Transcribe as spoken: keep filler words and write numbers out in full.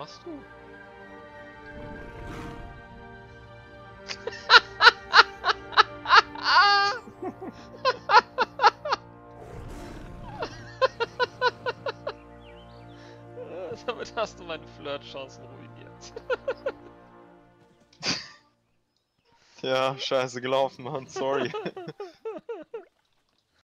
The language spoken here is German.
machst du? Damit hast du meine Flirtchancen ruiniert. Ja, scheiße gelaufen, Mann, sorry.